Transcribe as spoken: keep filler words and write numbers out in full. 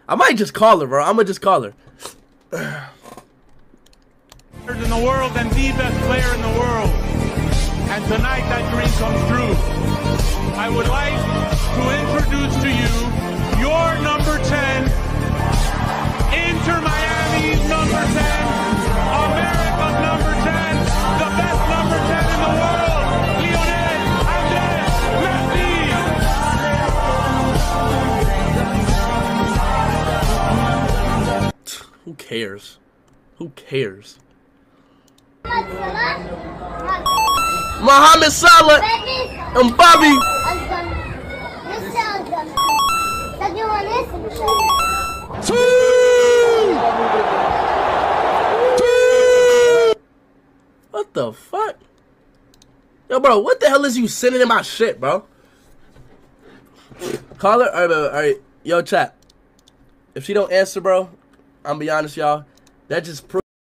I might just call her, bro. I'm gonna just call her. In the world and the best player in the world. And tonight that dream comes true. I would like to introduce to you your number ten, Inter Miami's number ten, America's number ten, the best number ten in the world, Lionel Andres Messi. Who cares? Who cares? Mohamed Salah and Bobby. What the fuck? Yo, bro, what the hell is you sending in my shit, bro? Call her. All right, all right. Yo, chat. If she don't answer, bro, I'm gonna be honest, y'all. That just proves.